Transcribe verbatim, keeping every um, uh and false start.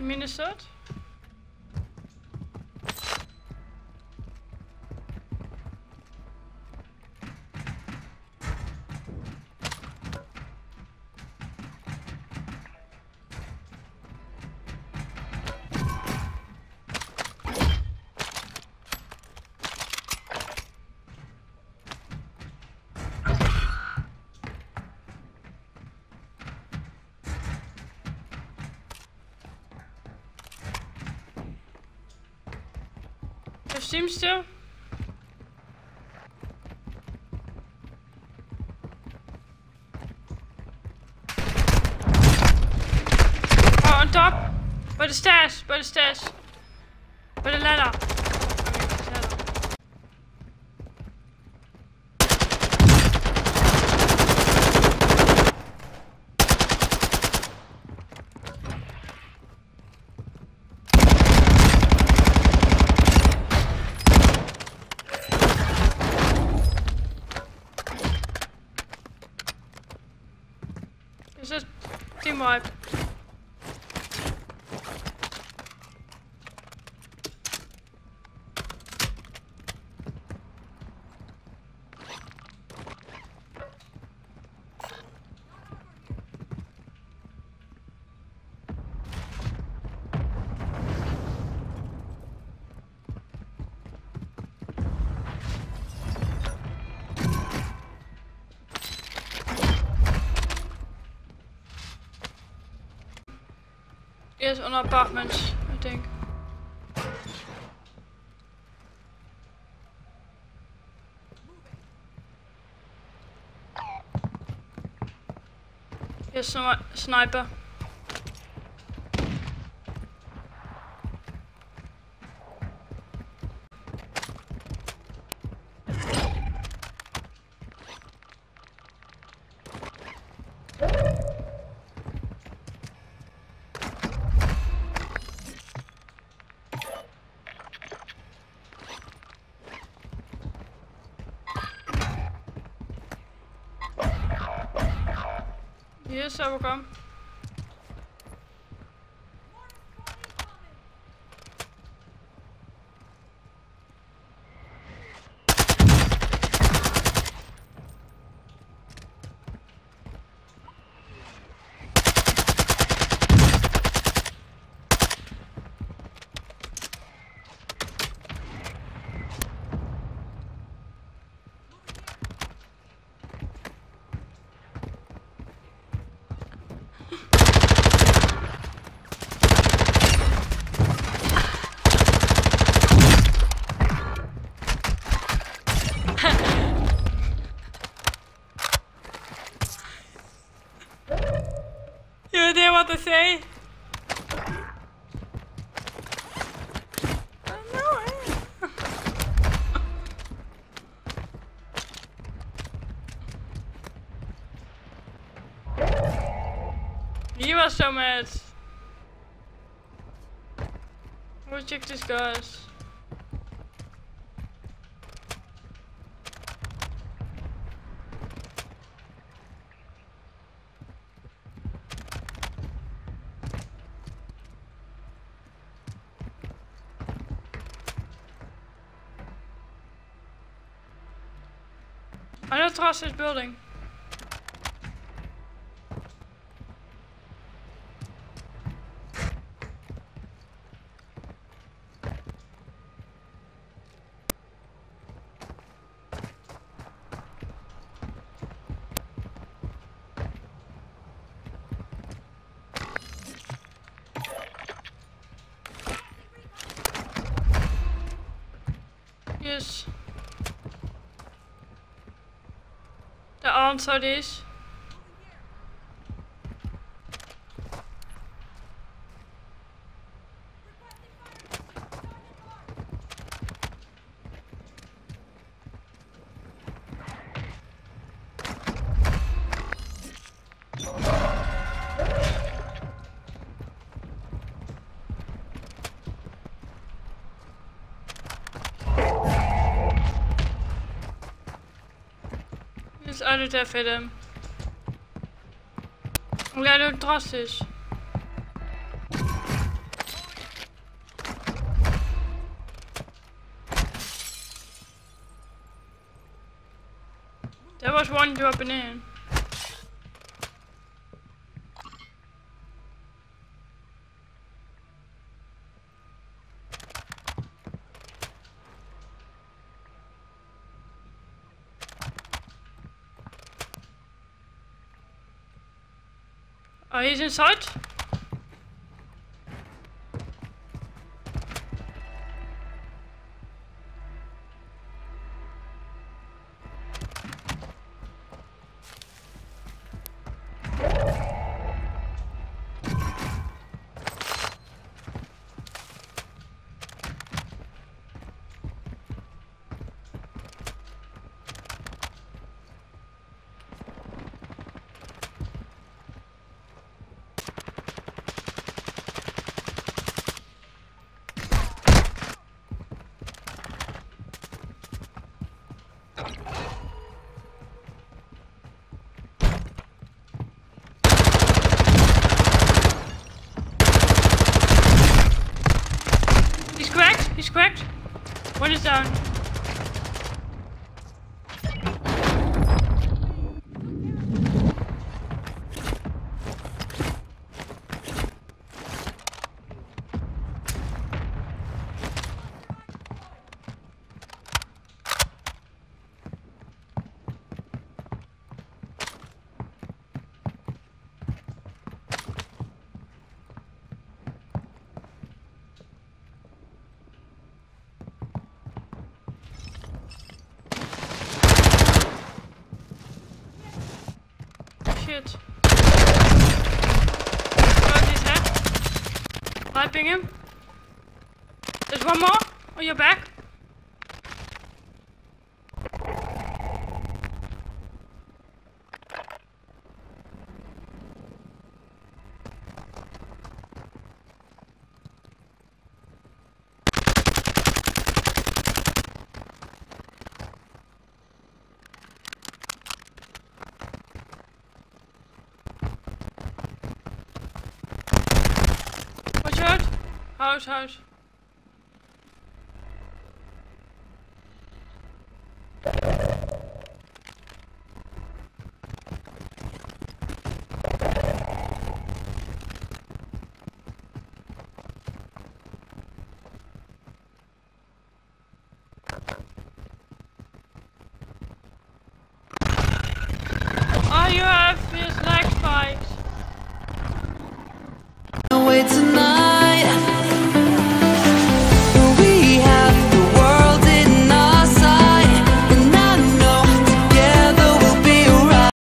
je mine staat? Team still? Oh, on top! By the stairs! By the stairs! By the ladder! Is it team wipe? Yes, on apartments, I think. Yes, some sniper. Yes, I will come. You idea what to say? Uh, no, eh? He was so mad. We'll check these guys. I don't trust this building. Yes. The answer is Yes, I don't have him. I don't trust this. There was one dropping in. Oh, he's inside? He's cracked, he's cracked. One is down. Shit. Oh, he's head. Wiping him. There's one more on your back. Watch out! House, house.